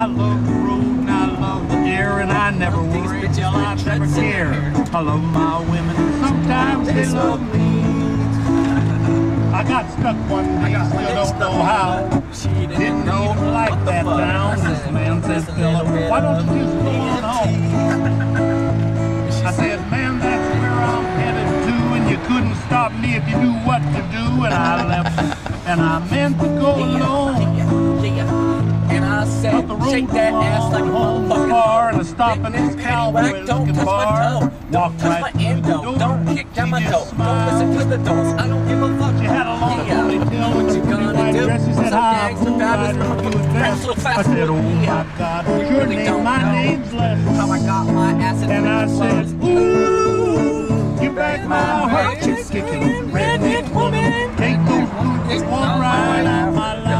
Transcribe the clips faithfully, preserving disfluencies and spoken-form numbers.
I love the road and I love the air, and I never worry till I never care. I love my women, sometimes they love me. I got stuck one day, still don't know how. Didn't even like that town. This man says, Philip, why don't you just go on home? I said, man, that's where I'm headed to, and you couldn't stop me if you knew what to do. And I left, and I meant to go alone. And I said, shake that ass like a motherfucking bar, and I stop in this cowboy looking bar. Don't touch my endo, don't kick down my toe. Don't listen to the don'ts, I don't give a fuck. She had a long ponytail, what you gonna do? She said, hi, I'm I said, oh my God, your name, my name's Les. How I got my ass in and I said, ooh, you back my heart, she's kicking, redneck woman. Take those boots, it won't ride out my life.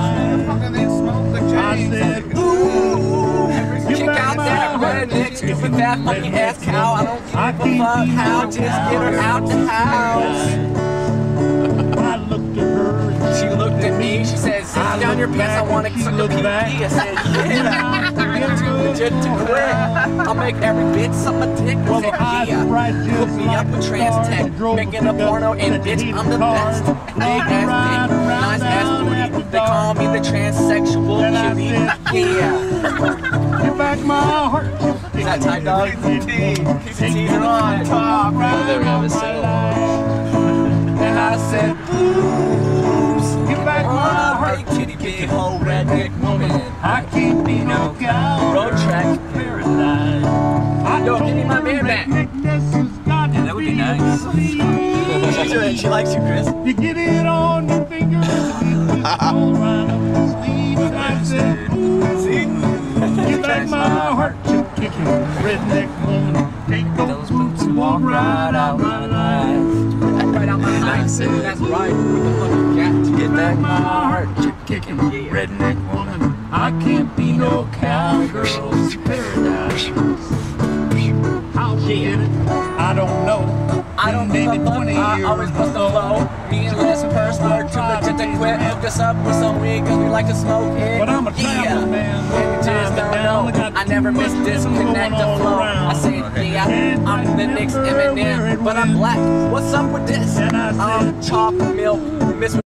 I said, ooh, you check out that redneck, stupid fat fucking ass cow. I don't give a fuck how, just get her out the house. I looked at her, she looked at me, she said, sit down your pants, I want to suck a pee pee. I said, yeah, I'm too legit to quit. I'll make every bitch suck my dick. I said, yeah, hook me up with trans tech, making a porno, and bitch, I'm the best. Big ass dick, nice ass booty, they call me the transsexual cutie. Yeah. You back my heart. Is that tight, dog? P C T. P C T's on top. There we have a single. And I said, oops, you back my heart. Kitty big old redneck woman. I can't be no cow. Road track paradise. Yo, give me my man back. Yeah, that would be nice. She likes you, Chris. You get it on your finger, and all right up the sleeve, and I said, ooh, you back my heart, you kicking redneck woman. Take those boots and walk right out my life. Right out my life. That's right. With the fucking cat to Get back my heart, you kicking redneck woman. I can't be no cowgirl's paradise. How she did it, I don't know. I don't give a fuck, I always bust the flow. Me and Les Purce were too legit to quit. Hook us up with some weed cause we like to smoke it. But I'm a yeah. traveling man. You just don't know. I never miss disconnect the flow. I say, yeah, I'm the next Eminem, but I'm black. What's up with this? I'm chopped milk. Miss